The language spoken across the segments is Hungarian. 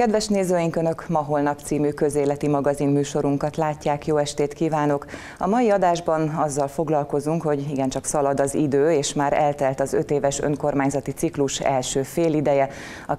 Kedves nézőink, Önök Ma-Holnap című közéleti magazinműsorunkat látják. Jó estét kívánok! A mai adásban azzal foglalkozunk, hogy igencsak szalad az idő, és már eltelt az 5 éves önkormányzati ciklus első félideje. A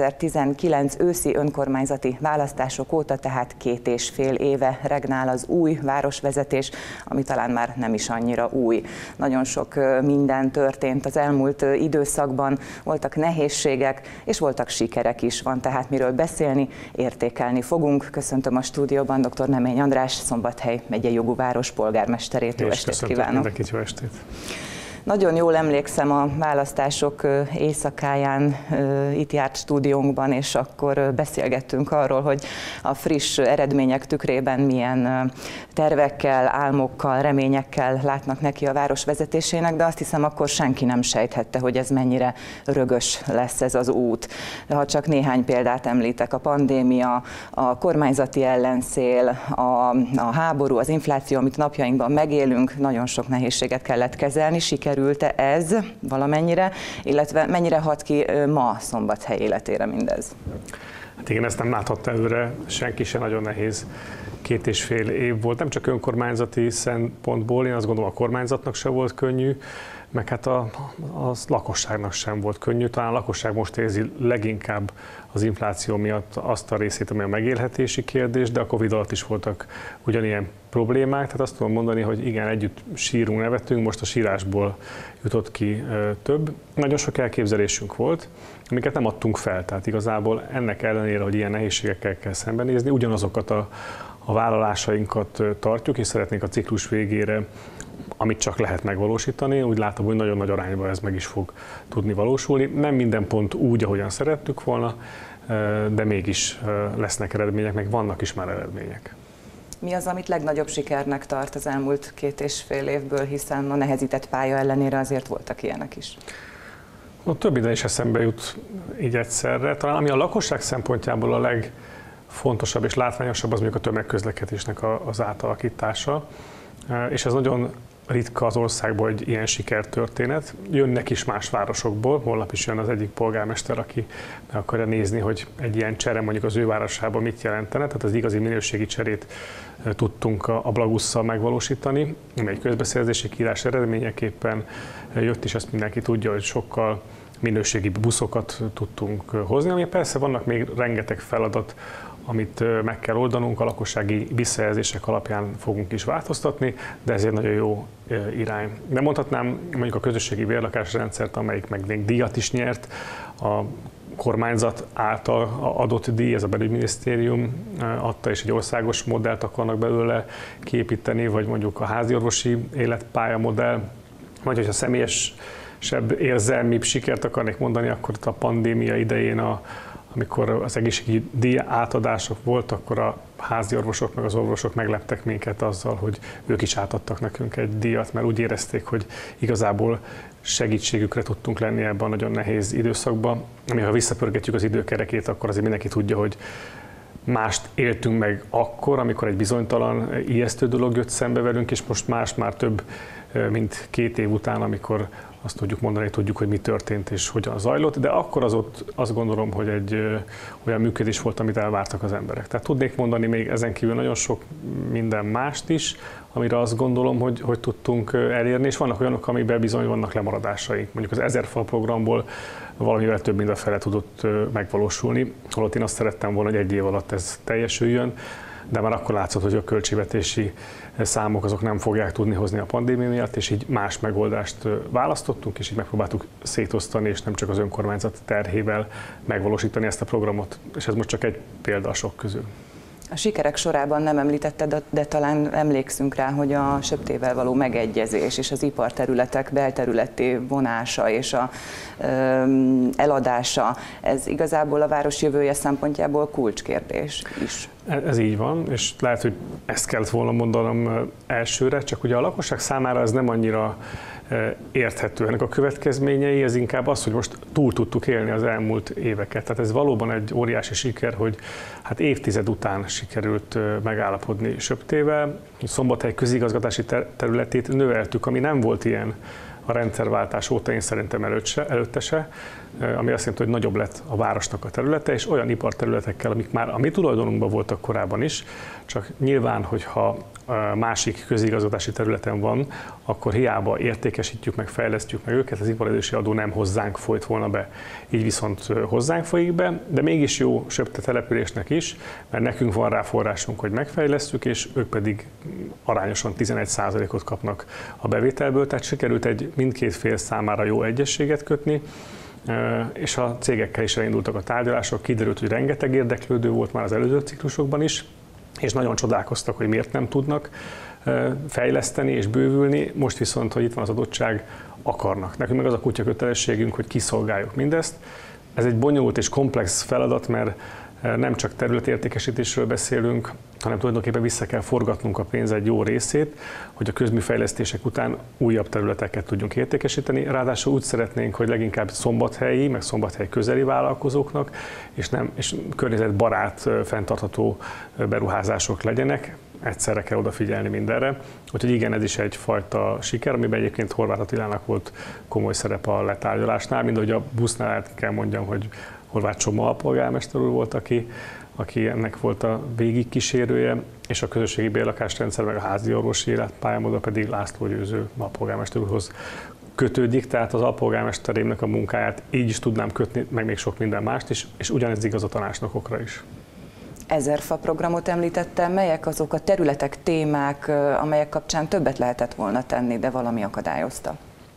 2019 őszi önkormányzati választások óta tehát 2,5 éve regnál az új városvezetés, ami talán már nem is annyira új. Nagyon sok minden történt az elmúlt időszakban, voltak nehézségek, és voltak sikerek is, van tehát miről beszélni, értékelni fogunk. Köszöntöm a stúdióban dr. Nemény András, Szombathely megyei jogú város polgármesterét. Jó estét kívánok! Mindenkit, jó estét! Nagyon jól emlékszem a választások éjszakáján, itt járt stúdiónkban, és akkor beszélgettünk arról, hogy a friss eredmények tükrében milyen tervekkel, álmokkal, reményekkel látnak neki a város vezetésének, de azt hiszem, akkor senki nem sejthette, hogy ez mennyire rögös lesz ez az út. Ha csak néhány példát említek, a pandémia, a kormányzati ellenszél, a háború, az infláció, amit napjainkban megélünk, nagyon sok nehézséget kellett kezelni. Sikerült-e ez valamennyire, illetve mennyire hat ki ma Szombathely életére mindez? Hát igen, ezt nem láthatta előre senki se, nagyon nehéz 2,5 év volt, nem csak önkormányzati szempontból, én azt gondolom a kormányzatnak se volt könnyű, meg hát a lakosságnak sem volt könnyű. Talán a lakosság most érzi leginkább az infláció miatt azt a részét, ami a megélhetési kérdés, de a Covid alatt is voltak ugyanilyen problémák. Tehát azt tudom mondani, hogy igen, együtt sírunk, nevetünk, most a sírásból jutott ki több. Nagyon sok elképzelésünk volt, amiket nem adtunk fel. Tehát igazából ennek ellenére, hogy ilyen nehézségekkel kell szembenézni, ugyanazokat a vállalásainkat tartjuk, és szeretnénk a ciklus végére, amit csak lehet megvalósítani. Úgy látom, hogy nagyon nagy arányban ez meg is fog tudni valósulni. Nem minden pont úgy, ahogyan szerettük volna, de mégis lesznek eredmények, meg vannak is már eredmények. Mi az, amit legnagyobb sikernek tart az elmúlt 2,5 évből, hiszen a nehezített pálya ellenére azért voltak ilyenek is? Több minden is eszembe jut így egyszerre. Talán ami a lakosság szempontjából a legfontosabb és látványosabb, az mondjuk a tömegközlekedésnek az átalakítása. És ez nagyon ritka az országban, hogy ilyen sikertörténet. Jönnek is más városokból, holnap is jön az egyik polgármester, aki meg akarja nézni, hogy egy ilyen csere mondjuk az ő városában mit jelentene. Tehát az igazi minőségi cserét tudtunk a Blagusszal megvalósítani, ami egy közbeszerzési kiírás eredményeképpen jött, és ezt mindenki tudja, hogy sokkal minőségi buszokat tudtunk hozni, ami persze vannak még rengeteg feladat, amit meg kell oldanunk, a lakossági visszajelzések alapján fogunk is változtatni, de ez egy nagyon jó irány. De mondhatnám mondjuk a közösségi bérlakásrendszert, amelyik meg még díjat is nyert, a kormányzat által adott díj, ez a belügyminisztérium adta, és egy országos modellt akarnak belőle kiépíteni, vagy mondjuk a háziorvosi életpálya modell, vagy hogyha személyesebb, érzelmibb sikert akarnék mondani, akkor a pandémia idején amikor az egészségügyi díj átadások voltak, akkor a háziorvosok meg az orvosok megleptek minket azzal, hogy ők is átadtak nekünk egy díjat, mert úgy érezték, hogy igazából segítségükre tudtunk lenni ebben a nagyon nehéz időszakban. Ami ha visszapörgetjük az időkerekét, akkor azért mindenki tudja, hogy mást éltünk meg akkor, amikor egy bizonytalan, ijesztő dolog jött szembe velünk, és most más már több, mint 2 év után, amikor azt tudjuk mondani, tudjuk, hogy mi történt és hogyan zajlott, de akkor az ott azt gondolom, hogy egy olyan működés volt, amit elvártak az emberek. Tehát tudnék mondani még ezen kívül nagyon sok minden mást is, amire azt gondolom, hogy tudtunk elérni, és vannak olyanok, amiben bizony vannak lemaradásaink. Mondjuk az 1000 fal programból valamivel több, mint a fele tudott megvalósulni, holott én azt szerettem volna, hogy 1 év alatt ez teljesüljön, de már akkor látszott, hogy a költségvetési számok azok nem fogják tudni hozni a pandémia miatt, és így más megoldást választottunk, és így megpróbáltuk szétosztani, és nem csak az önkormányzat terhével megvalósítani ezt a programot. És ez most csak egy példa a sok közül. A sikerek sorában nem említetted, de talán emlékszünk rá, hogy a SÖPT-vel való megegyezés és az iparterületek belterületté vonása és a eladása, ez igazából a város jövője szempontjából kulcskérdés is. Ez így van, és lehet, hogy ezt kellett volna mondanom elsőre, csak ugye a lakosság számára ez nem annyira érthető. Ennek a következményei, ez inkább az, hogy most túl tudtuk élni az elmúlt éveket. Tehát ez valóban egy óriási siker, hogy hát évtized után sikerült megállapodni SÖPT-vel. Szombathely közigazgatási területét növeltük, ami nem volt ilyen a rendszerváltás óta, én szerintem előtte se, ami azt jelenti, hogy nagyobb lett a városnak a területe, és olyan iparterületekkel, amik már a mi tulajdonunkban voltak korábban is, csak nyilván, hogyha másik közigazgatási területen van, akkor hiába értékesítjük meg, fejlesztjük meg őket, az iparezési adó nem hozzánk folyt volna be. Így viszont hozzánk folyik be, de mégis jó Söpte településnek is, mert nekünk van rá forrásunk, hogy megfejlesztjük, és ők pedig arányosan 11%-ot kapnak a bevételből, tehát sikerült egy mindkét fél számára jó egyezséget kötni, és a cégekkel is elindultak a tárgyalások, kiderült, hogy rengeteg érdeklődő volt már az előző ciklusokban is, és nagyon csodálkoztak, hogy miért nem tudnak fejleszteni és bővülni, most viszont, hogy itt van az adottság, akarnak. Nekünk meg az a kutya kötelességünk, hogy kiszolgáljuk mindezt. Ez egy bonyolult és komplex feladat, mert nem csak területértékesítésről beszélünk, hanem tulajdonképpen vissza kell forgatnunk a pénz egy jó részét, hogy a közműfejlesztések után újabb területeket tudjunk értékesíteni. Ráadásul úgy szeretnénk, hogy leginkább szombathelyi, meg szombathely közeli vállalkozóknak, és környezetbarát, fenntartható beruházások legyenek. Egyszerre kell odafigyelni mindenre. Úgyhogy igen, ez is egyfajta siker, amiben egyébként Horváth Attilának volt komoly szerepe a letárgyalásnál, mind ahogy a busznál el kell mondjam, hogy Horváth Csoma alpolgármester úr volt, aki ennek volt a végigkísérője, és a közösségi bérlakásrendszer meg a házi orvosi életpályámoda pedig László Győző alpolgármester úrhoz kötődik, tehát az alpolgármesterémnek a munkáját így is tudnám kötni, meg még sok minden mást is, és ugyanez igaz a tanácsnokokra is. 1000 fa programot említettem, melyek azok a területek, témák, amelyek kapcsán többet lehetett volna tenni, de valami akadályozta?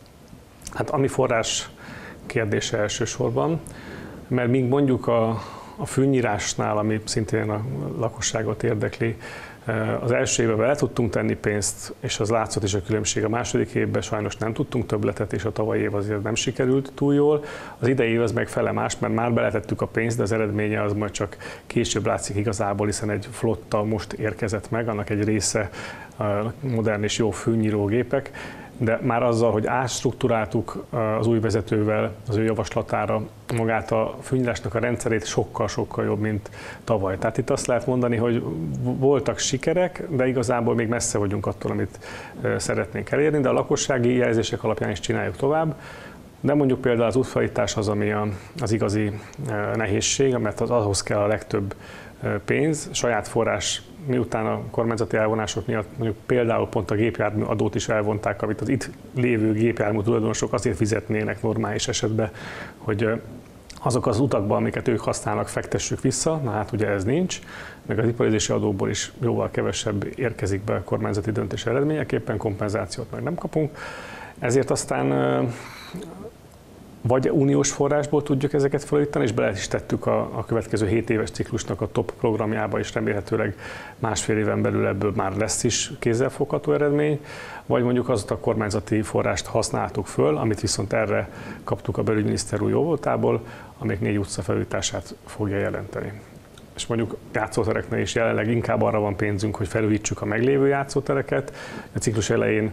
Hát ami forrás kérdése elsősorban, mert míg mondjuk a fűnyírásnál, ami szintén a lakosságot érdekli, az első évben bele tudtunk tenni pénzt, és az látszott is a különbség. A második évben sajnos nem tudtunk többletet, és a tavalyi év azért nem sikerült túl jól. Az idei év az meg fele más, mert már beletettük a pénzt, de az eredménye az majd csak később látszik igazából, hiszen egy flotta most érkezett meg, annak egy része modern és jó fűnyírógépek, de már azzal, hogy átstruktúráltuk az új vezetővel az ő javaslatára magát a fűnyírásnak a rendszerét, sokkal jobb, mint tavaly. Tehát itt azt lehet mondani, hogy voltak sikerek, de igazából még messze vagyunk attól, amit szeretnénk elérni, de a lakossági jelzések alapján is csináljuk tovább. De mondjuk például az útfajítás az, ami az igazi nehézség, mert ahhoz kell a legtöbb pénz, saját forrás, miután a kormányzati elvonások miatt mondjuk például pont a gépjármű adót is elvonták, amit az itt lévő gépjármű tulajdonosok azért fizetnének normális esetben, hogy azok az utakban, amiket ők használnak, fektessük vissza, na hát ugye ez nincs, meg az iparezési adóból is jóval kevesebb érkezik be a kormányzati döntés eredményeképpen, kompenzációt meg nem kapunk. Ezért aztán vagy uniós forrásból tudjuk ezeket felújítani, és bele is tettük a következő 7 éves ciklusnak a top programjába, és remélhetőleg másfél éven belül ebből már lesz is kézzelfogható eredmény, vagy mondjuk azt a kormányzati forrást használtuk föl, amit viszont erre kaptuk a belügyminiszter új jóvoltából, amelyik 4 utca felújítását fogja jelenteni. És mondjuk játszótereknél is jelenleg inkább arra van pénzünk, hogy felújítsuk a meglévő játszótereket. A ciklus elején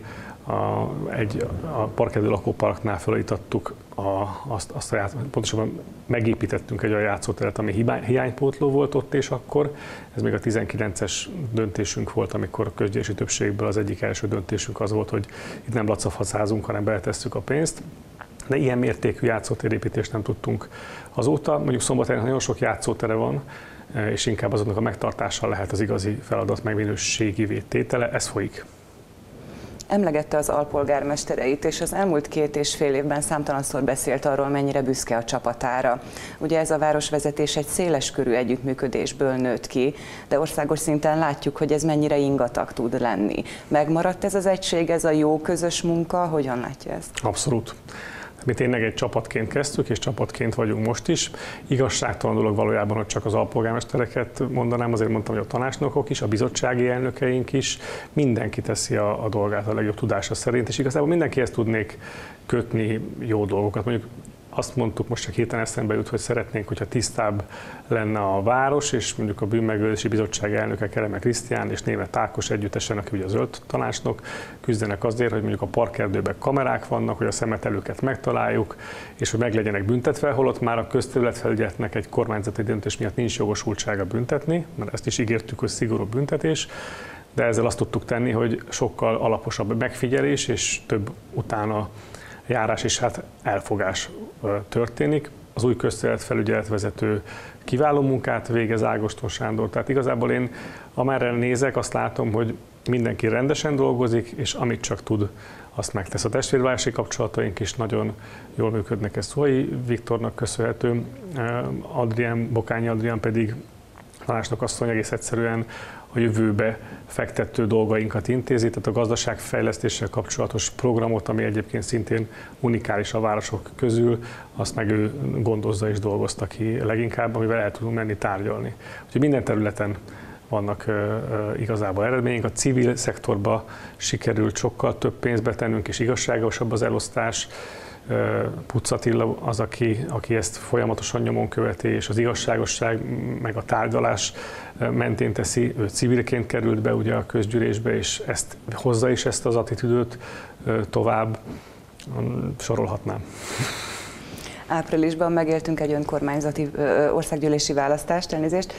a Parkedő lakóparknál felújítottuk, pontosabban megépítettünk egy olyan játszóteret, ami hiánypótló volt ott és akkor. Ez még a 19-es döntésünk volt, amikor a közgyűlési többségből az egyik első döntésünk az volt, hogy itt nem lacafacázunk, hanem beletesszük a pénzt. De ilyen mértékű játszótérépítést nem tudtunk azóta. Mondjuk Szombathelyen nagyon sok játszótere van, és inkább azoknak a megtartással lehet az igazi feladat megminőségivé tétele. Ez folyik. Emlegette az alpolgármestereit, és az elmúlt 2,5 évben számtalanszor beszélt arról, mennyire büszke a csapatára. Ugye ez a városvezetés egy széleskörű együttműködésből nőtt ki, de országos szinten látjuk, hogy ez mennyire ingatag tud lenni. Megmaradt ez az egység, ez a jó közös munka? Hogyan látja ezt? Abszolút. Mi tényleg egy csapatként kezdtük, és csapatként vagyunk most is. Igazságtalan dolog valójában, hogy csak az alpolgármestereket mondanám, azért mondtam, hogy a tanácsnokok is, a bizottsági elnökeink is, mindenki teszi a dolgát a legjobb tudása szerint, és igazából mindenkihez tudnék kötni jó dolgokat. Mondjuk azt mondtuk, most csak héten eszembe jut, hogy szeretnénk, hogyha tisztább lenne a város, és mondjuk a Bűnmegelőzési Bizottság elnöke Kereme Krisztián és Németh Ákos együttesen, aki ugye a zöld tanácsnok, küzdenek azért, hogy mondjuk a parkerdőben kamerák vannak, hogy a szemetelőket megtaláljuk, és hogy meg legyenek büntetve, holott már a közterületfelügyeletnek egy kormányzati döntés miatt nincs jogosultsága büntetni, mert ezt is ígértük, hogy szigorú büntetés, de ezzel azt tudtuk tenni, hogy sokkal alaposabb megfigyelés és több utána járás és hát elfogás történik. Az új közterületfelügyeletvezető kiváló munkát végez, Ágoston Sándor. Tehát igazából én amerre nézek, azt látom, hogy mindenki rendesen dolgozik, és amit csak tud, azt megtesz. A testvérvárosi kapcsolataink is nagyon jól működnek, ez Szuhai Viktornak köszönhető, Bokányi Adrián pedig tanácsnok asszony egész egyszerűen a jövőbe fektető dolgainkat intézi, tehát a gazdaságfejlesztéssel kapcsolatos programot, ami egyébként szintén unikális a városok közül, azt meg ő gondozza és dolgozta ki leginkább, amivel el tudunk menni tárgyalni. Úgyhogy minden területen vannak igazából eredmények. A civil szektorba sikerült sokkal több pénzbe tennünk, és igazságosabb az elosztás. Pucz Attila az, aki ezt folyamatosan nyomon követi, és az igazságosság meg a tárgyalás mentén teszi. Ő civilként került be ugye a közgyűlésbe, és hozza is ezt az attitűdöt tovább. Sorolhatnám. Áprilisban megéltünk egy önkormányzati országgyűlési választást, elnézést.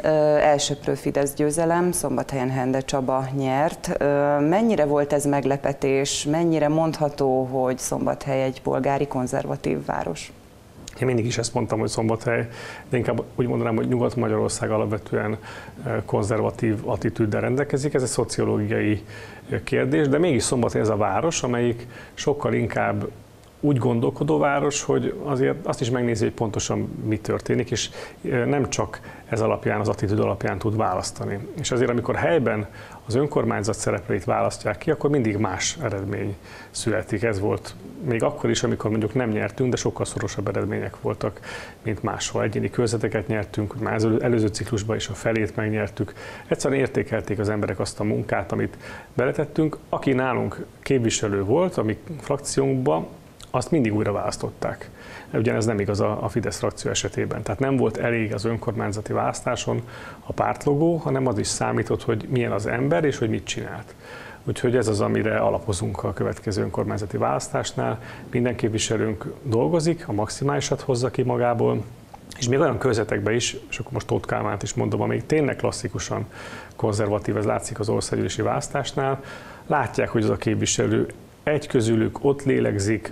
Elsöprő Fidesz győzelem, Szombathelyen Hende Csaba nyert. Mennyire volt ez meglepetés, mennyire mondható, hogy Szombathely egy polgári konzervatív város? Én mindig is ezt mondtam, hogy Szombathely, de inkább úgy mondanám, hogy Nyugat-Magyarország alapvetően konzervatív attitűddel rendelkezik. Ez egy szociológiai kérdés, de mégis Szombathely ez a város, amelyik sokkal inkább úgy gondolkodó város, hogy azért azt is megnézi, hogy pontosan mi történik, és nem csak ez alapján, az attitűd alapján tud választani. És azért, amikor helyben az önkormányzat szereplőit választják ki, akkor mindig más eredmény születik. Ez volt még akkor is, amikor mondjuk nem nyertünk, de sokkal szorosabb eredmények voltak, mint máshol. Egyéni körzeteket nyertünk, már előző ciklusban is a felét megnyertük. Egyszerűen értékelték az emberek azt a munkát, amit beletettünk. Aki nálunk képviselő volt, a mi frakciónkban, azt mindig újra választották. Ugyanez nem igaz a Fidesz frakció esetében. Tehát nem volt elég az önkormányzati választáson a pártlogó, hanem az is számított, hogy milyen az ember és hogy mit csinált. Úgyhogy ez az, amire alapozunk a következő önkormányzati választásnál. Minden képviselőnk dolgozik, a maximálisat hozza ki magából, és még olyan körzetekben is, és akkor most Tóth Kálmánt is mondom, amelyik tényleg klasszikusan konzervatív, ez látszik az országgyűlési választásnál, látják, hogy az a képviselő egy közülük ott lélegzik,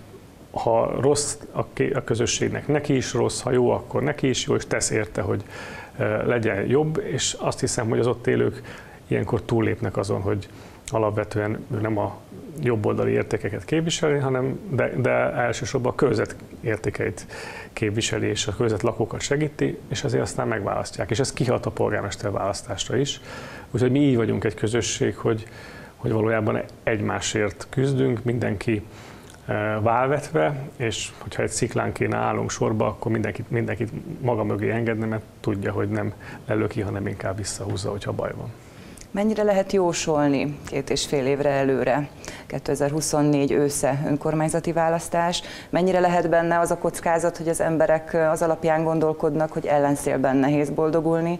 ha rossz a közösségnek, neki is rossz, ha jó, akkor neki is jó, és tesz érte, hogy legyen jobb, és azt hiszem, hogy az ott élők ilyenkor túllépnek azon, hogy alapvetően nem a jobboldali értékeket képviseli, hanem de elsősorban a körzet értékeit képviseli, és a körzet lakókat segíti, és ezért aztán megválasztják. És ez kihat a polgármester választásra is. Úgyhogy mi így vagyunk egy közösség, hogy valójában egymásért küzdünk, mindenki válvetve, és hogyha egy sziklánként állunk sorba, akkor mindenkit maga mögé engedni, mert tudja, hogy nem lelöki, hanem inkább visszahúzza, hogyha baj van. Mennyire lehet jósolni 2,5 évre előre? 2024 ősze önkormányzati választás. Mennyire lehet benne az a kockázat, hogy az emberek az alapján gondolkodnak, hogy ellenszélben nehéz boldogulni,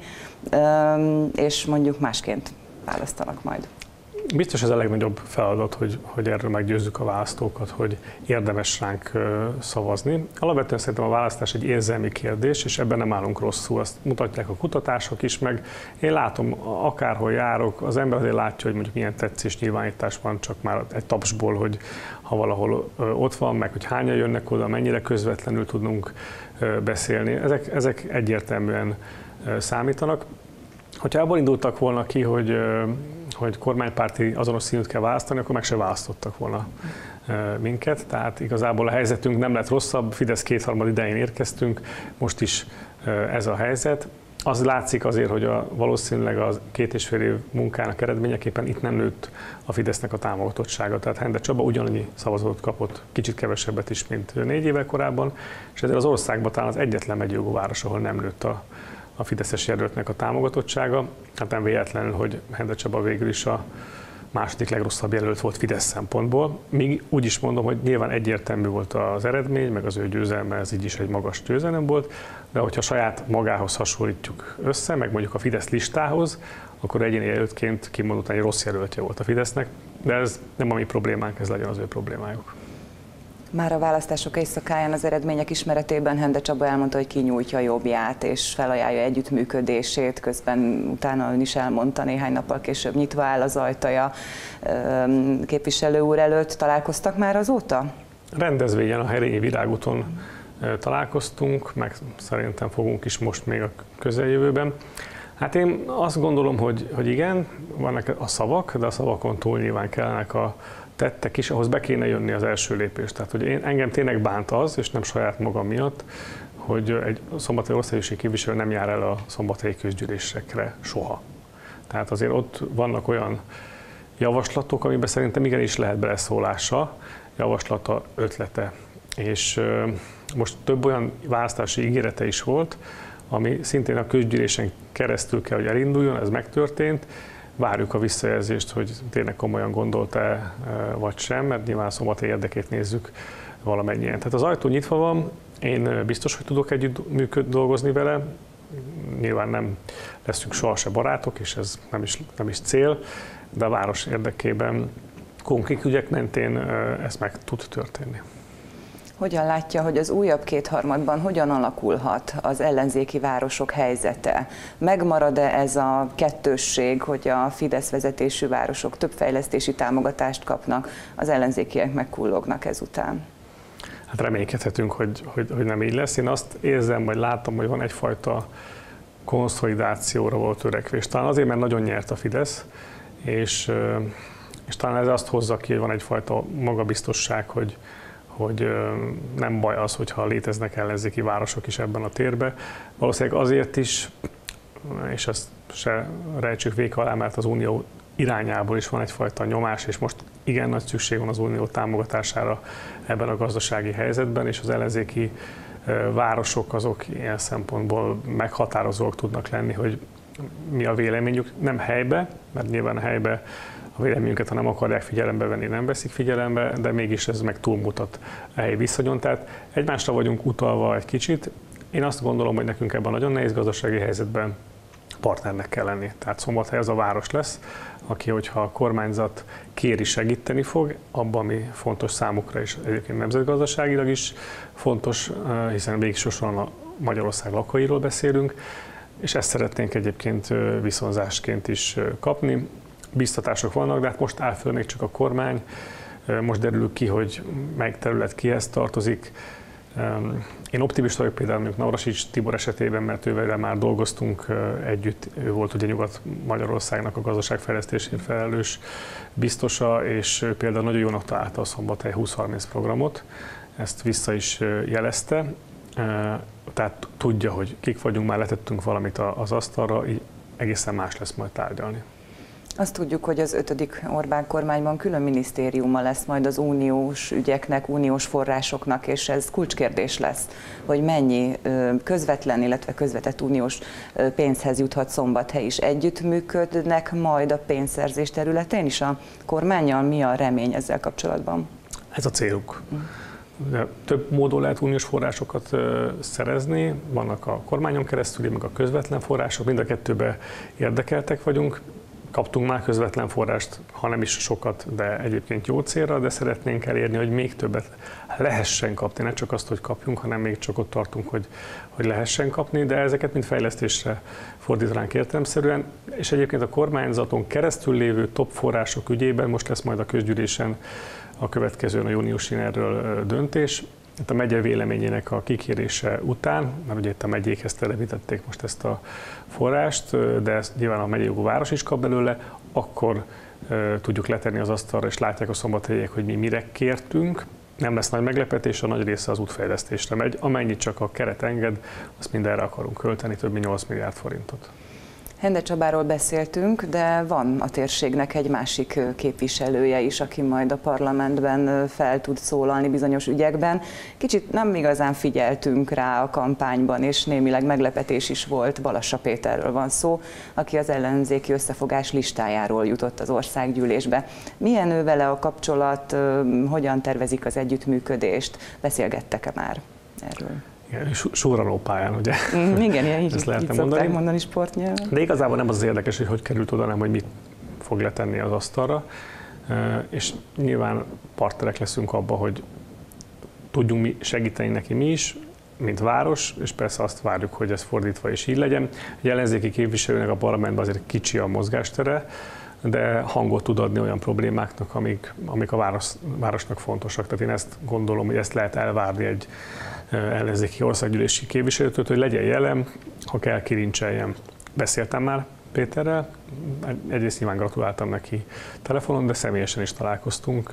és mondjuk másként választanak majd? Biztos ez a legnagyobb feladat, hogy erről meggyőzzük a választókat, hogy érdemes ránk szavazni. Alapvetően szerintem a választás egy érzelmi kérdés, és ebben nem állunk rosszul. Azt mutatják a kutatások is, meg én látom, akárhol járok, az ember azért látja, hogy mondjuk milyen tetszés nyilvánítás van, csak már egy tapsból, hogy ha valahol ott van, meg hogy hányan jönnek oda, mennyire közvetlenül tudunk beszélni. Ezek egyértelműen számítanak. Hogyha abból indultak volna ki, hogy kormánypárti azonos színűt kell választani, akkor meg se választottak volna minket. Tehát igazából a helyzetünk nem lett rosszabb, Fidesz kétharmad idején érkeztünk, most is ez a helyzet. Az látszik azért, hogy valószínűleg a 2,5 év munkának eredményeképpen itt nem nőtt a Fidesznek a támogatottsága. Tehát Hende Csaba ugyanannyi szavazatot kapott, kicsit kevesebbet is, mint 4 évvel korábban, és ezért az országban talán az egyetlen megyijogú város, ahol nem nőtt a fideszes jelöltnek a támogatottsága. Hát nem véletlenül, hogy Hende Csaba végül is a második legrosszabb jelölt volt Fidesz szempontból. Még úgy is mondom, hogy nyilván egyértelmű volt az eredmény, meg az ő győzelme, ez így is egy magas győzelem volt, de hogyha saját magához hasonlítjuk össze, meg mondjuk a Fidesz listához, akkor egyéni jelöltként kimondottan egy rossz jelöltje volt a Fidesznek, de ez nem a mi problémánk, ez legyen az ő problémájuk. Már a választások éjszakáján az eredmények ismeretében Hende Csaba elmondta, hogy kinyújtja jobbját és felajánlja együttműködését, közben utána ön is elmondta, néhány nappal később nyitva áll az ajtaja képviselő úr előtt. Találkoztak már azóta? rendezvényen, a Herényi Virágúton találkoztunk, meg szerintem fogunk is most még a közeljövőben. Hát én azt gondolom, hogy igen, vannak a szavak, de a szavakon túl nyilván kellenek a tettek is, ahhoz be kéne jönni az első lépés. Tehát, hogy engem tényleg bánt az, és nem saját magam miatt, hogy egy szombathelyi országgyűlési képviselő nem jár el a szombathelyi közgyűlésekre soha. Tehát azért ott vannak olyan javaslatok, amiben szerintem igenis lehet beleszólása, javaslata, ötlete. És most több olyan választási ígérete is volt, ami szintén a közgyűlésen keresztül kell, hogy elinduljon, ez megtörtént. Várjuk a visszajelzést, hogy tényleg komolyan gondolta-e vagy sem, mert nyilván a szombathely érdekét nézzük valamennyien. Tehát az ajtó nyitva van, én biztos, hogy tudok együtt dolgozni vele, nyilván nem leszünk sohasem barátok, és ez nem is cél, de a város érdekében konkrét ügyek mentén ez meg tud történni. Hogyan látja, hogy az újabb kétharmadban hogyan alakulhat az ellenzéki városok helyzete? Megmarad-e ez a kettősség, hogy a Fidesz vezetésű városok több fejlesztési támogatást kapnak, az ellenzékiek megkullognak ezután? Hát reménykedhetünk, hogy nem így lesz. Én azt érzem, vagy látom, hogy van egyfajta konszolidációra volt törekvés. Talán azért, mert nagyon nyert a Fidesz, és talán ez azt hozza ki, hogy van egyfajta magabiztosság, hogy nem baj az, hogyha léteznek ellenzéki városok is ebben a térben. Valószínűleg azért is, és ezt se rejtsük véka alá, mert az Unió irányából is van egyfajta nyomás, és most igen nagy szükség van az Unió támogatására ebben a gazdasági helyzetben, és az ellenzéki városok azok ilyen szempontból meghatározóak tudnak lenni, hogy mi a véleményük, nem helybe, mert nyilván a helybe a véleményünket, ha nem akarják figyelembe venni, nem veszik figyelembe, de mégis ez meg túlmutat a helyi viszonyon. Tehát egymásra vagyunk utalva egy kicsit. Én azt gondolom, hogy nekünk ebben a nagyon nehéz gazdasági helyzetben partnernek kell lenni. Tehát Szombathely az a város lesz, aki, hogyha a kormányzat kéri, segíteni fog, abban, ami fontos számukra is, egyébként nemzetgazdaságilag is fontos, hiszen végsősorban a Magyarország lakóiról beszélünk, és ezt szeretnénk egyébként viszonzásként is kapni. Biztatások vannak, de hát most áll föl még csak a kormány, most derül ki, hogy melyik terület kihez tartozik. Én optimista vagyok például mondjuk Navracsics Tibor esetében, mert ővel már dolgoztunk együtt, ő volt ugye Nyugat-Magyarországnak a gazdaságfejlesztésért felelős biztosa, és ő például nagyon jónak találta a Szombathely 2030 programot, ezt vissza is jelezte, tehát tudja, hogy kik vagyunk, már letettünk valamit az asztalra, így egészen más lesz majd tárgyalni. Azt tudjuk, hogy az 5. Orbán kormányban külön minisztériuma lesz majd az uniós ügyeknek, uniós forrásoknak, és ez kulcskérdés lesz, hogy mennyi közvetlen, illetve közvetett uniós pénzhez juthat Szombathely is. Együttműködnek majd a pénzszerzés területén is a kormánnyal? Mi a remény ezzel kapcsolatban? Ez a céluk. Több módon lehet uniós forrásokat szerezni, vannak a kormányon keresztül, meg a közvetlen források, mind a kettőben érdekeltek vagyunk. Kaptunk már közvetlen forrást, ha nem is sokat, de egyébként jó célra, de szeretnénk elérni, hogy még többet lehessen kapni, ne csak azt, hogy kapjunk, hanem még csak ott tartunk, hogy lehessen kapni, de ezeket mind fejlesztésre fordítanánk értelemszerűen, és egyébként a kormányzaton keresztül lévő top források ügyében most lesz majd a közgyűlésen a következőn a júniusin erről döntés. Itt a megye véleményének a kikérése után, mert ugye itt a megyékhez telepítették most ezt a forrást, de ezt nyilván a megyei jogú város is kap belőle, akkor tudjuk letenni az asztalra, és látják a szombathelyiek, hogy mi mire kértünk. Nem lesz nagy meglepetés, a nagy része az útfejlesztésre megy. Amennyit csak a keret enged, azt mindenre akarunk költeni, több mint 8 milliárd forintot. Hende Csabáról beszéltünk, de van a térségnek egy másik képviselője is, aki majd a parlamentben fel tud szólalni bizonyos ügyekben. Kicsit nem igazán figyeltünk rá a kampányban, és némileg meglepetés is volt. Balassa Péterről van szó, aki az ellenzéki összefogás listájáról jutott az országgyűlésbe. Milyen ő vele a kapcsolat, hogyan tervezik az együttműködést? Beszélgettek-e már erről? Súranó pályán, ugye? Igen, így szokták mondani sportnyelven. De igazából nem az érdekes, hogy került oda, hanem hogy mit fog letenni az asztalra. És nyilván partnerek leszünk abban, hogy tudjunk mi segíteni neki mi is, mint város, és persze azt várjuk, hogy ez fordítva is így legyen. Egy ellenzéki képviselőnek a parlamentben azért kicsi a mozgástere, de hangot tud adni olyan problémáknak, amik a városnak fontosak. Tehát én ezt gondolom, hogy ezt lehet elvárni egy ellenzéki országgyűlési képviselőtől, hogy legyen jelen, ha kell, kirincseljen. Beszéltem már Péterrel, egyrészt nyilván gratuláltam neki telefonon, de személyesen is találkoztunk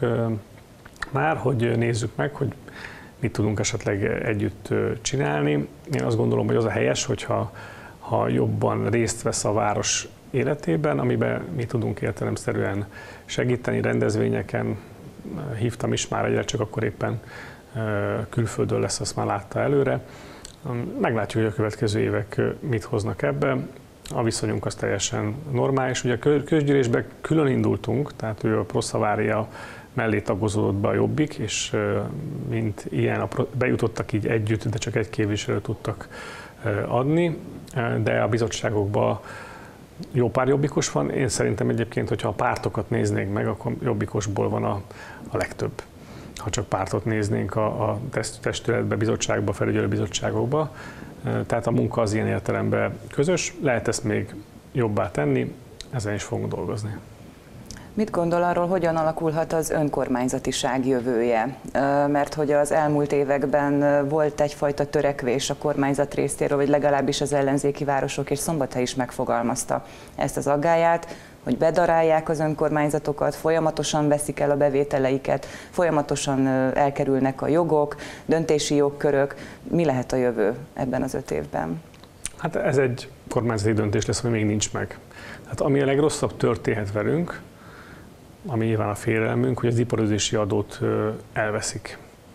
már, hogy nézzük meg, hogy mit tudunk esetleg együtt csinálni. Én azt gondolom, hogy az a helyes, hogyha jobban részt vesz a város életében, amiben mi tudunk értelemszerűen segíteni rendezvényeken. Hívtam is már egyre, csak akkor éppen külföldön lesz, azt már látta előre. Meglátjuk, hogy a következő évek mit hoznak ebbe. A viszonyunk az teljesen normális. Ugye a közgyűlésben külön indultunk, tehát ő a Proszavária mellé tagozódott be a Jobbik, és mint ilyen bejutottak így együtt, de csak egy képviselőt tudtak adni, de a bizottságokban jó pár jobbikos van. Én szerintem egyébként, hogyha a pártokat néznénk meg, akkor jobbikosból van a legtöbb. Ha csak pártot néznénk a testületbe, bizottságba, felügyelőbizottságokba. Tehát a munka az ilyen értelemben közös, lehet ezt még jobbá tenni, ezen is fogunk dolgozni. Mit gondol arról, hogyan alakulhat az önkormányzatiság jövője? Mert hogy az elmúlt években volt egyfajta törekvés a kormányzat részéről, vagy legalábbis az ellenzéki városok, és Szombathely is megfogalmazta ezt az aggályát, hogy bedarálják az önkormányzatokat, folyamatosan veszik el a bevételeiket, folyamatosan elkerülnek a jogok, döntési jogkörök. Mi lehet a jövő ebben az 5 évben? Hát ez egy kormányzati döntés lesz, ami még nincs meg. Hát ami a legrosszabb történhet velünk, ami nyilván a félelmünk, hogy az iparőzési adót elveszik.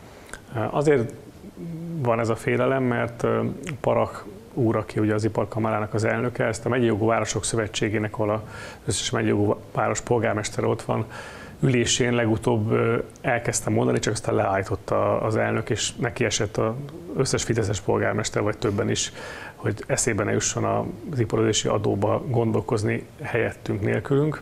Azért van ez a félelem, mert Parach úr, aki ugye az Iparkamarának az elnöke, ezt a Megyei Jogú Városok Szövetségének, ahol az összes megyei jogú város polgármestere ott van, ülésén legutóbb elkezdtem mondani, csak aztán leállította az elnök, és neki esett az összes fideszes polgármester, vagy többen is, hogy eszébe ne jusson az iparőzési adóba gondolkozni helyettünk, nélkülünk.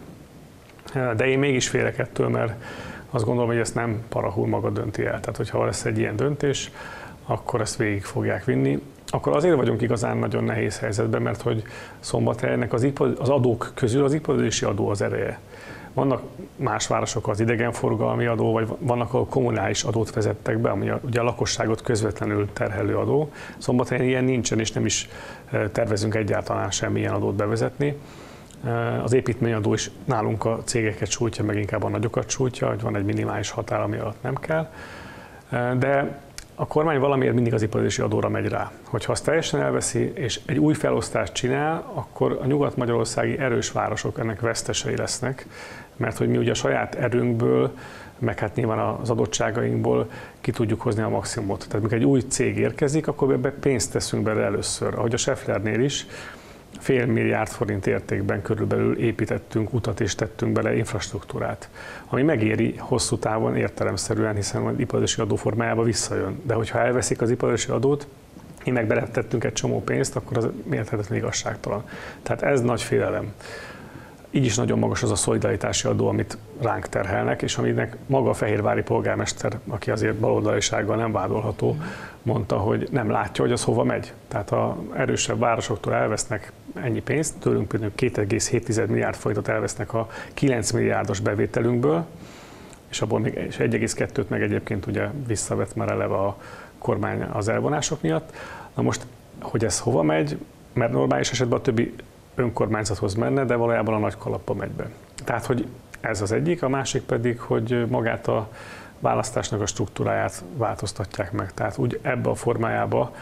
De én mégis félek ettől, mert azt gondolom, hogy ezt nem Parach úr maga dönti el. Tehát, hogyha lesz egy ilyen döntés, akkor ezt végig fogják vinni. Akkor azért vagyunk igazán nagyon nehéz helyzetben, mert hogy Szombathelynek az adók közül az iparüzési adó az ereje. Vannak más városok, az idegenforgalmi adó, vagy vannak, ahol kommunális adót vezettek be, ami ugye a lakosságot közvetlenül terhelő adó. Szombathelyen ilyen nincsen, és nem is tervezünk egyáltalán semmilyen adót bevezetni. Az építményadó is nálunk a cégeket sújtja, meg inkább a nagyokat sújtja, hogy van egy minimális határ, ami alatt nem kell. De a kormány valamiért mindig az iparüzési adóra megy rá. Hogyha azt teljesen elveszi, és egy új felosztást csinál, akkor a nyugat-magyarországi erős városok ennek vesztesei lesznek, mert hogy mi ugye a saját erőnkből, meg hát nyilván az adottságainkból ki tudjuk hozni a maximumot. Tehát amikor egy új cég érkezik, akkor ebbe pénzt teszünk bele először. Ahogy a Schaefflernél is, $500 milliárd forint értékben körülbelül építettünk utat és tettünk bele infrastruktúrát, ami megéri hosszú távon értelemszerűen, hiszen az iparüzési adó formájába visszajön. De hogyha elveszik az iparüzési adót, mi meg beletettünk egy csomó pénzt, akkor az mérhetetlen igazságtalan. Tehát ez nagy félelem. Így is nagyon magas az a szolidaritási adó, amit ránk terhelnek, és aminek maga a fehérvári polgármester, aki azért baloldalisággal nem vádolható, mondta, hogy nem látja, hogy az hova megy. Tehát az erősebb városoktól elvesznek ennyi pénzt, tőlünk például 2,7 milliárd forintot elvesznek a 9 milliárdos bevételünkből, és abból még 1,2-t meg egyébként ugye visszavett már eleve a kormány az elvonások miatt. Na most, hogy ez hova megy, mert normális esetben a többi önkormányzathoz menne, de valójában a nagy kalapba megy be. Tehát, hogy ez az egyik, a másik pedig, hogy magát a választásnak a struktúráját változtatják meg. Tehát úgy ebbe a formájába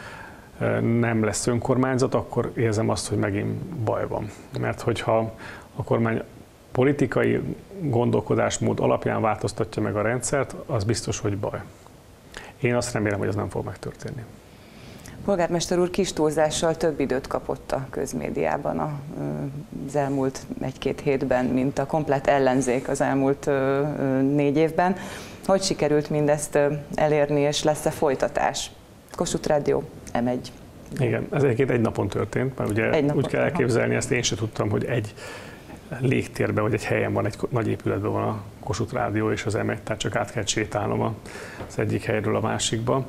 nem lesz önkormányzat, akkor érzem azt, hogy megint baj van. Mert hogyha a kormány politikai gondolkodásmód alapján változtatja meg a rendszert, az biztos, hogy baj. Én azt remélem, hogy ez nem fog megtörténni. Polgármester úr kis túlzással több időt kapott a közmédiában az elmúlt 1-2 hétben, mint a komplett ellenzék az elmúlt 4 évben. Hogy sikerült mindezt elérni, és lesz-e folytatás? Kossuth Rádió, M1. Igen, ez egy napon történt, mert ugye úgy kell elképzelni, ezt én sem tudtam, hogy egy légtérben vagy egy helyen van, egy nagy épületben van a Kossuth Rádió és az M1, tehát csak át kell sétálnom az egyik helyről a másikba.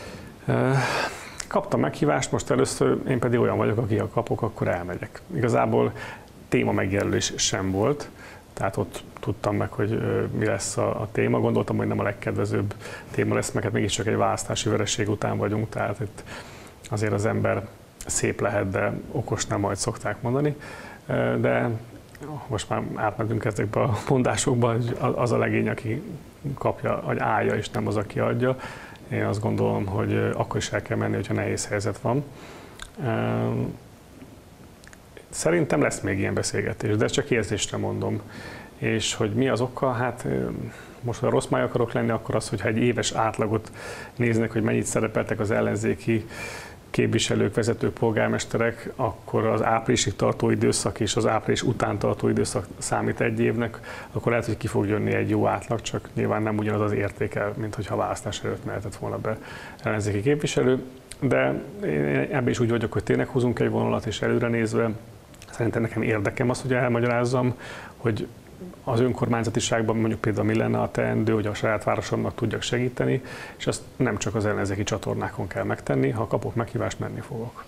Kaptam meghívást, most először én pedig olyan vagyok, aki ha kapok, akkor elmegyek. Igazából téma megjelölés sem volt, tehát ott tudtam meg, hogy mi lesz a téma. Gondoltam, hogy nem a legkedvezőbb téma lesz, mert hát mégiscsak egy választási vereség után vagyunk, tehát itt azért az ember szép lehet, de okos nem, majd szokták mondani. De most már átmentünk ezekbe a mondásokba, az a legény, aki kapja, vagy állja, és nem az, aki adja. Én azt gondolom, hogy akkor is el kell menni, hogyha nehéz helyzet van. Szerintem lesz még ilyen beszélgetés, de ezt csak érzésre mondom. És hogy mi az oka? Hát most, ha rossz máj akarok lenni, akkor az, hogyha egy éves átlagot néznek, hogy mennyit szerepeltek az ellenzéki képviselők, vezetők, polgármesterek, akkor az áprilisig tartó időszak és az április után tartó időszak számít egy évnek, akkor lehet, hogy ki fog jönni egy jó átlag, csak nyilván nem ugyanaz az értéke, mint hogyha választás előtt mehetett volna be ellenzéki képviselő. De én ebben is úgy vagyok, hogy tényleg húzunk egy vonalat, és előre nézve szerintem nekem érdekem az, hogy elmagyarázzam, hogy az önkormányzatiságban mondjuk például mi lenne a teendő, hogy a saját városomnak tudjak segíteni, és azt nem csak az ellenzéki csatornákon kell megtenni, ha kapok meghívást, menni fogok.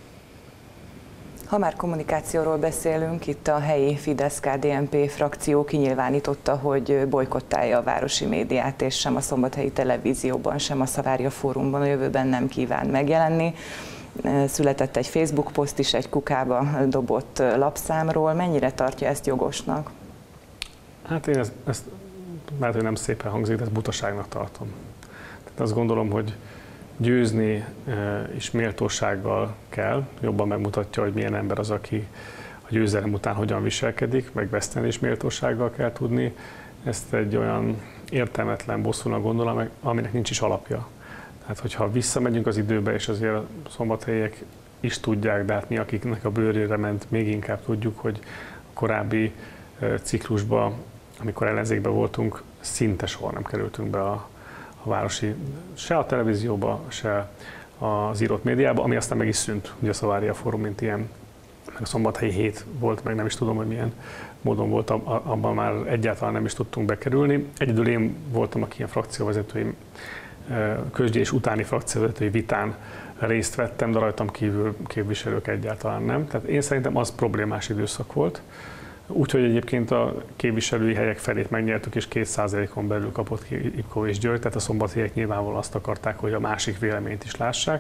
Ha már kommunikációról beszélünk, itt a helyi Fidesz-KDNP frakció kinyilvánította, hogy bojkottálja a városi médiát, és sem a Szombathelyi Televízióban, sem a Savaria Fórumban a jövőben nem kíván megjelenni. Született egy Facebook poszt is egy kukába dobott lapszámról. Mennyire tartja ezt jogosnak? Hát én ezt lehet, hogy nem szépen hangzik, de ezt butaságnak tartom. Tehát azt gondolom, hogy győzni is méltósággal kell, jobban megmutatja, hogy milyen ember az, aki a győzelem után hogyan viselkedik, meg veszteni is méltósággal kell tudni. Ezt egy olyan értelmetlen bosszúnak gondolom, aminek nincs is alapja. Tehát, hogyha visszamegyünk az időbe, és azért a szombathelyiek is tudják, de hát mi, akiknek a bőrére ment, még inkább tudjuk, hogy a korábbi ciklusban, amikor ellenzékben voltunk, szinte soha nem kerültünk be a városi, se a televízióba, se az írott médiába, ami aztán meg is szűnt. Ugye a Savaria Fórum, mint ilyen, meg a Szombathelyi hét volt, meg nem is tudom, hogy milyen módon volt, abban már egyáltalán nem is tudtunk bekerülni. Egyedül én voltam, aki ilyen frakcióvezetői, közgyűlés utáni frakcióvezetői vitán részt vettem, de rajtam kívül képviselők egyáltalán nem. Tehát én szerintem az problémás időszak volt. Úgyhogy egyébként a képviselői helyek felét megnyertük, és 2%-on belül kapott ki Ipko és György, tehát a szombathelyiek nyilvánvalóan azt akarták, hogy a másik véleményt is lássák.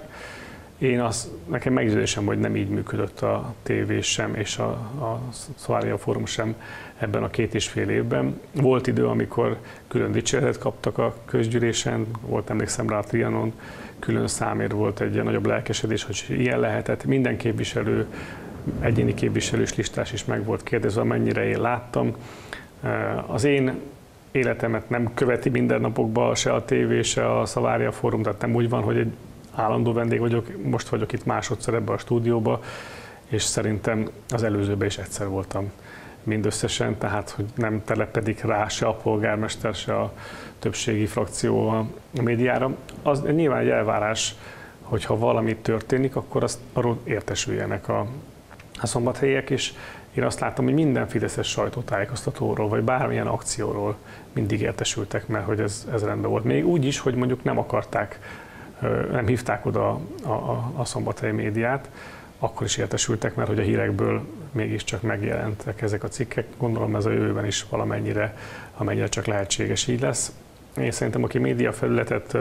Nekem meggyőződésem, hogy nem így működött a tévé sem, és a Savaria Fórum sem ebben a 2,5 évben. Volt idő, amikor külön dicséretet kaptak a közgyűlésen, volt, emlékszem rá, a Trianon külön számért volt egy nagyobb lelkesedés, hogy ilyen lehetett. Minden képviselő, egyéni képviselős listás is meg volt kérdezve, mennyire én láttam. Az én életemet nem követi mindennapokban se a tévé, se a Savaria Fórum, tehát nem úgy van, hogy egy állandó vendég vagyok, most vagyok itt másodszor ebbe a stúdióba, és szerintem az előzőben is egyszer voltam mindösszesen, tehát hogy nem telepedik rá se a polgármester, se a többségi frakció a médiára. Az nyilván egy elvárás, hogyha valami történik, akkor arról értesüljenek a szombathelyiek, és én azt látom, hogy minden fideszes sajtótájékoztatóról, vagy bármilyen akcióról mindig értesültek, mert hogy ez rendben volt. Még úgy is, hogy mondjuk nem akarták, nem hívták oda a szombathelyi médiát, akkor is értesültek, mert hogy a hírekből mégiscsak megjelentek ezek a cikkek. Gondolom ez a jövőben is valamennyire, amennyire csak lehetséges így lesz. Én szerintem, aki médiafelületet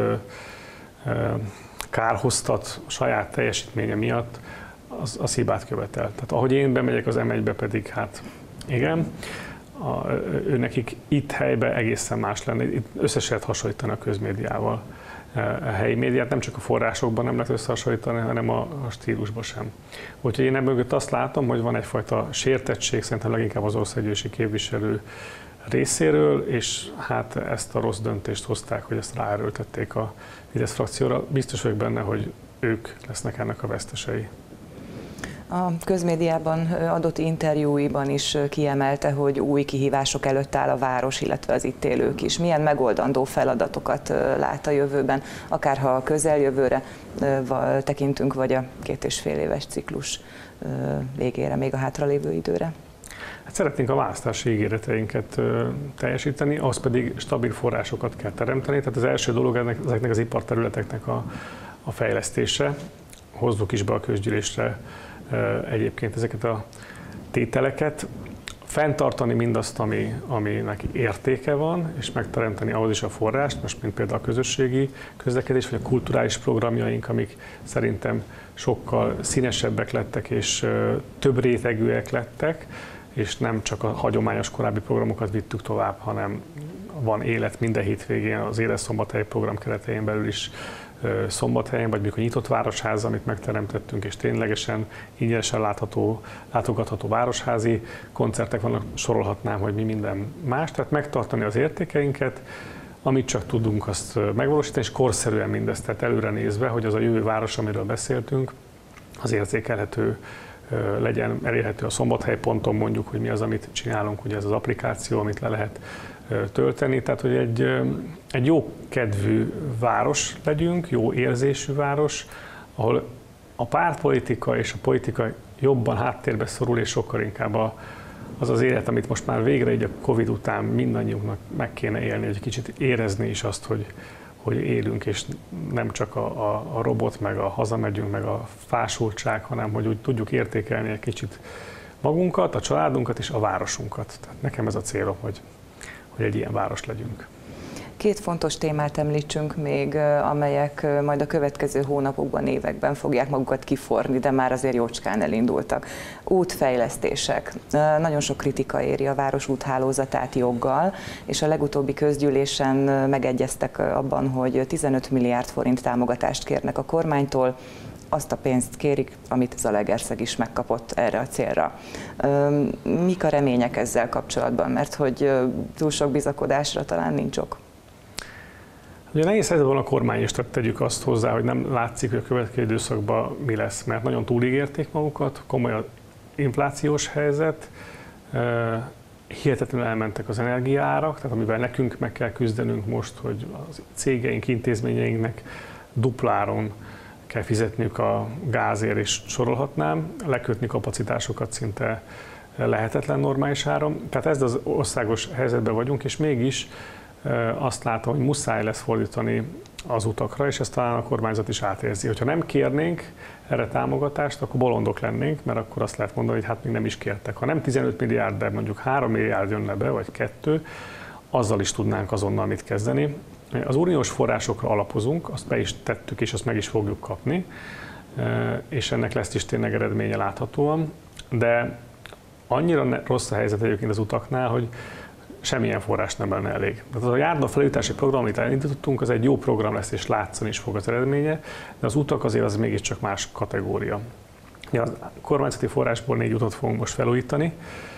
kárhoztat a saját teljesítménye miatt, az hibát követel. Tehát ahogy én bemegyek az M1-be, pedig hát igen, nekik itt helyben egészen más lenne. Itt össze lehet hasonlítani a közmédiával. A helyi médiát nem csak a forrásokban nem lehet összehasonlítani, hanem a stílusban sem. Úgyhogy én ebből azt látom, hogy van egyfajta sértettség, szerintem leginkább az országgyűlési képviselő részéről, és hát ezt a rossz döntést hozták, hogy ezt ráerőltették a Fidesz frakcióra. Biztos vagyok benne, hogy ők lesznek ennek a vesztesei. A közmédiában adott interjúiban is kiemelte, hogy új kihívások előtt áll a város, illetve az itt élők is. Milyen megoldandó feladatokat lát a jövőben, akár ha a közeljövőre tekintünk, vagy a 2,5 éves ciklus végére, még a hátralévő időre? Hát szeretnénk a választási ígéreteinket teljesíteni, ahhoz pedig stabil forrásokat kell teremteni. Tehát az első dolog ezeknek az iparterületeknek a fejlesztése. Hozzuk is be a közgyűlésre egyébként ezeket a tételeket. fenntartani mindazt, aminek értéke van, és megteremteni ahhoz is a forrást, most mint például a közösségi közlekedés, vagy a kulturális programjaink, amik szerintem sokkal színesebbek lettek, és több rétegűek lettek, és nem csak a hagyományos korábbi programokat vittük tovább, hanem van élet minden hétvégén, az Éles Szombathely program keretein belül is Szombathelyen, vagy mikor nyitott városház, amit megteremtettünk, és ténylegesen ingyenesen látogatható városházi koncertek vannak, sorolhatnám, hogy mi minden más. Tehát megtartani az értékeinket, amit csak tudunk, azt megvalósítani, és korszerűen mindezt, tehát előre nézve, hogy az a jövő város, amiről beszéltünk, az érzékelhető legyen, elérhető a Szombathely ponton, mondjuk, hogy mi az, amit csinálunk, ugye ez az applikáció, amit le lehet tölteni, tehát hogy egy jó kedvű város legyünk, jó érzésű város, ahol a pártpolitika és a politika jobban háttérbe szorul, és sokkal inkább az az élet, amit most már végre így a Covid után mindannyiunknak meg kéne élni, hogy kicsit érezni is azt, hogy élünk, és nem csak a robot, meg a hazamegyünk, meg a fásultság, hanem hogy úgy tudjuk értékelni egy kicsit magunkat, a családunkat és a városunkat. Tehát nekem ez a célom, hogy egy ilyen város legyünk. Két fontos témát említsünk még, amelyek majd a következő hónapokban, években fogják magukat kiforni, de már azért jócskán elindultak. Útfejlesztések. Nagyon sok kritika éri a város úthálózatát joggal, és a legutóbbi közgyűlésen megegyeztek abban, hogy 15 milliárd forint támogatást kérnek a kormánytól, azt a pénzt kérik, amit Zalaegerszeg is megkapott erre a célra. Mik a remények ezzel kapcsolatban? Mert hogy túl sok bizakodásra talán nincs ok. Ugye nehéz helyzetben van a kormány is, tehát tegyük azt hozzá, hogy nem látszik, hogy a következő időszakban mi lesz, mert nagyon túlígérték magukat, komoly az inflációs helyzet, hihetetlenül elmentek az energiaárak, tehát amivel nekünk meg kell küzdenünk most, hogy a cégeink, intézményeinknek dupláron kell fizetniük a gázért, és sorolhatnám, lekötni kapacitásokat szinte lehetetlen normális áron. Tehát ez az országos helyzetben vagyunk, és mégis azt látom, hogy muszáj lesz fordítani az utakra, és ezt talán a kormányzat is átérzi. Hogyha nem kérnénk erre támogatást, akkor bolondok lennénk, mert akkor azt lehet mondani, hogy hát még nem is kértek. Ha nem 15 milliárd, de mondjuk 3 milliárd jönne be, vagy 2, azzal is tudnánk azonnal mit kezdeni. Az uniós forrásokra alapozunk, azt be is tettük, és azt meg is fogjuk kapni, és ennek lesz is tényleg eredménye láthatóan, de annyira rossz a helyzet egyébként az utaknál, hogy semmilyen forrás nem lenne elég. Tehát az a járdafelújítási program, amit elindítottunk, az egy jó program lesz, és látszani is fog az eredménye, de az utak azért az mégiscsak más kategória. A kormányzati forrásból 4 utat fogunk most felújítani,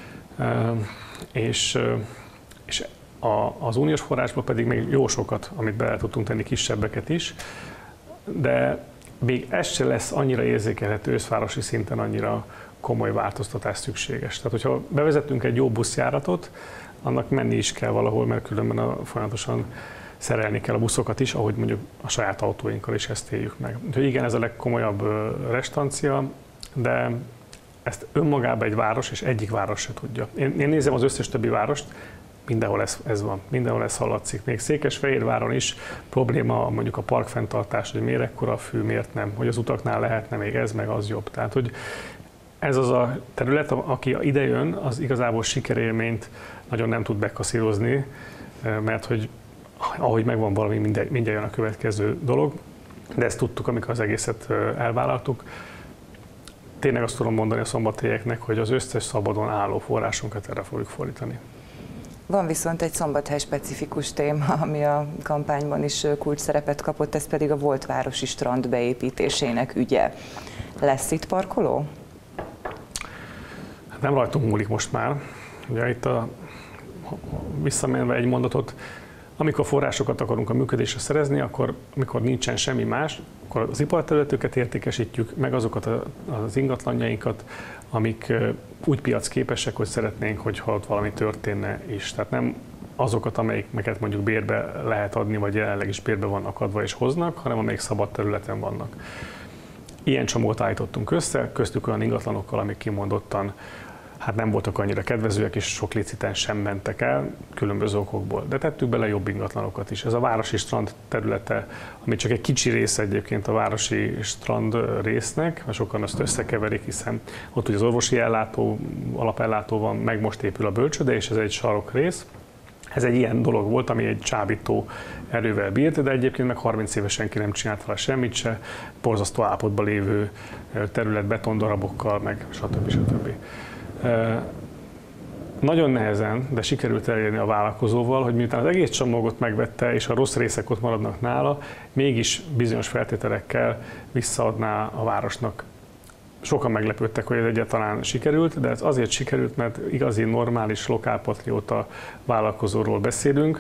és az uniós forrásból pedig még jó sokat, amit bele tudtunk tenni, kisebbeket is, de még ez se lesz annyira érzékelhető őszvárosi szinten, annyira komoly változtatás szükséges. Tehát, hogyha bevezetünk egy jó buszjáratot, annak menni is kell valahol, mert különben folyamatosan szerelni kell a buszokat is, ahogy mondjuk a saját autóinkkal is ezt éljük meg. Úgyhogy igen, ez a legkomolyabb restancia, de ezt önmagában egy város és egyik város se tudja. Én nézem az összes többi várost, mindenhol ez van, mindenhol ez hallatszik. Még Székesfehérváron is probléma mondjuk a parkfenntartás, hogy miért ekkora a fű, miért nem, hogy az utaknál lehetne még ez, meg az jobb. Tehát, hogy ez az a terület, aki ide jön, az igazából sikerélményt nagyon nem tud bekaszírozni, mert hogy ahogy megvan valami, mindjárt jön a következő dolog, de ezt tudtuk, amikor az egészet elvállaltuk. Tényleg azt tudom mondani a szombathelyieknek, hogy az összes szabadon álló forrásunkat erre fogjuk fordítani. Van viszont egy Szombathely specifikus téma, ami a kampányban is kulcs szerepet kapott, ez pedig a volt városi strand beépítésének ügye. Lesz itt parkoló? Nem rajtunk múlik most már. Ugye itt visszamenve egy mondatot, amikor forrásokat akarunk a működésre szerezni, akkor amikor nincsen semmi más, akkor az iparterületeket értékesítjük, meg azokat az ingatlanjainkat, amik úgy piacképesek, hogy szeretnénk, hogyha ott valami történne is. Tehát nem azokat, amelyeket mondjuk bérbe lehet adni, vagy jelenleg is bérbe vannak adva és hoznak, hanem amelyik szabad területen vannak. Ilyen csomagot állítottunk össze, köztük olyan ingatlanokkal, amik kimondottan hát nem voltak annyira kedvezőek, és sok licitens sem mentek el, különböző okokból. De tettük bele jobb ingatlanokat is. Ez a városi strand területe, ami csak egy kicsi része egyébként a városi strand résznek, sokan azt összekeverik, hiszen ott ugye az orvosi ellátó, alapellátó van, meg most épül a bölcsőde, és ez egy sarok rész. Ez egy ilyen dolog volt, ami egy csábító erővel bírt, de egyébként meg 30 éve senki nem csinált vele semmit se, borzasztó állapotban lévő terület betondarabokkal, meg stb. Nagyon nehezen, de sikerült elérni a vállalkozóval, hogy miután az egész csomagot megvette, és a rossz részek ott maradnak nála, mégis bizonyos feltételekkel visszaadná a városnak. Sokan meglepődtek, hogy ez egyáltalán sikerült, de ez azért sikerült, mert igazi, normális, lokálpatrióta vállalkozóról beszélünk,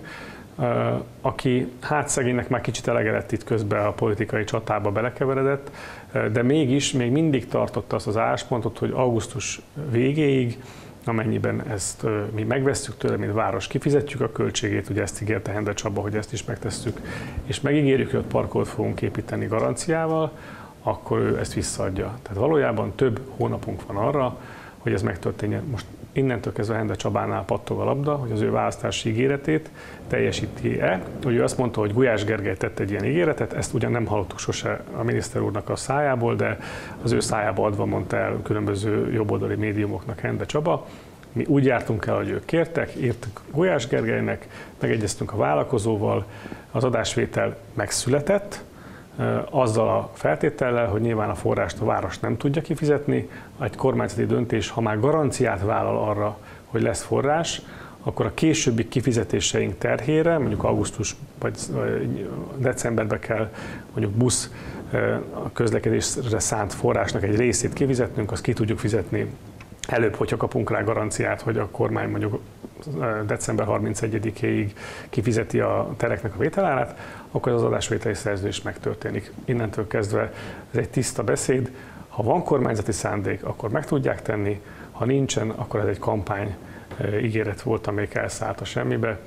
aki hát szegénynek már kicsit elegedett itt közben a politikai csatába belekeveredett, de mégis még mindig tartotta azt az álláspontot, hogy augusztus végéig, amennyiben ezt mi megvesszük tőle, mint város, kifizetjük a költségét, ugye ezt ígérte Hende Csaba, hogy ezt is megtesszük, és megígérjük, hogy ott parkolót fogunk építeni garanciával, akkor ő ezt visszaadja. Tehát valójában több hónapunk van arra, hogy ez megtörténjen. Most innentől kezdve Hende Csabánál pattog a labda, hogy az ő választási ígéretét teljesíti-e. Ugye ő azt mondta, hogy Gulyás Gergely tett egy ilyen ígéretet, ezt ugyan nem hallottuk sose a miniszter úrnak a szájából, de az ő szájába adva mondta el különböző jobboldali médiumoknak Hende Csaba. Mi úgy jártunk el, hogy ők kértek, írtuk Gulyás Gergelynek, megegyeztünk a vállalkozóval, az adásvétel megszületett, azzal a feltétellel, hogy nyilván a forrást a város nem tudja kifizetni, egy kormányzati döntés, ha már garanciát vállal arra, hogy lesz forrás, akkor a későbbi kifizetéseink terhére, mondjuk augusztus vagy decemberben kell mondjuk busz közlekedésre szánt forrásnak egy részét kifizetnünk, azt ki tudjuk fizetni előbb, hogyha kapunk rá garanciát, hogy a kormány mondjuk december 31-éig kifizeti a tereknek a vételárát, akkor az adásvételi szerződés megtörténik. Innentől kezdve ez egy tiszta beszéd. Ha van kormányzati szándék, akkor meg tudják tenni, ha nincsen, akkor ez egy kampány ígéret volt, amelyik elszállt a semmibe.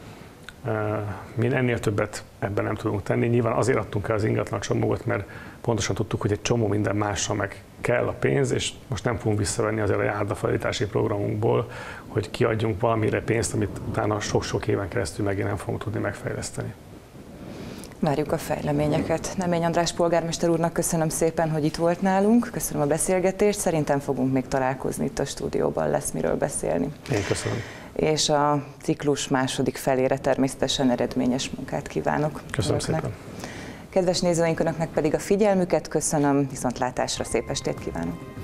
Mi ennél többet ebben nem tudunk tenni. Nyilván azért adtunk el az ingatlan csomagot, mert pontosan tudtuk, hogy egy csomó minden másra meg kell a pénz, és most nem fogunk visszavenni azért a járdafelújítási programunkból, hogy kiadjunk valamire pénzt, amit utána sok-sok éven keresztül megint nem fogunk tudni megfejleszteni. Várjuk a fejleményeket. Nemény András polgármester úrnak köszönöm szépen, hogy itt volt nálunk, köszönöm a beszélgetést, szerintem fogunk még találkozni itt a stúdióban, lesz miről beszélni. Én köszönöm. És a ciklus második felére természetesen eredményes munkát kívánok. Köszönöm szépen. Kedves nézőink, önöknek pedig a figyelmüket köszönöm, viszontlátásra, szép estét kívánok!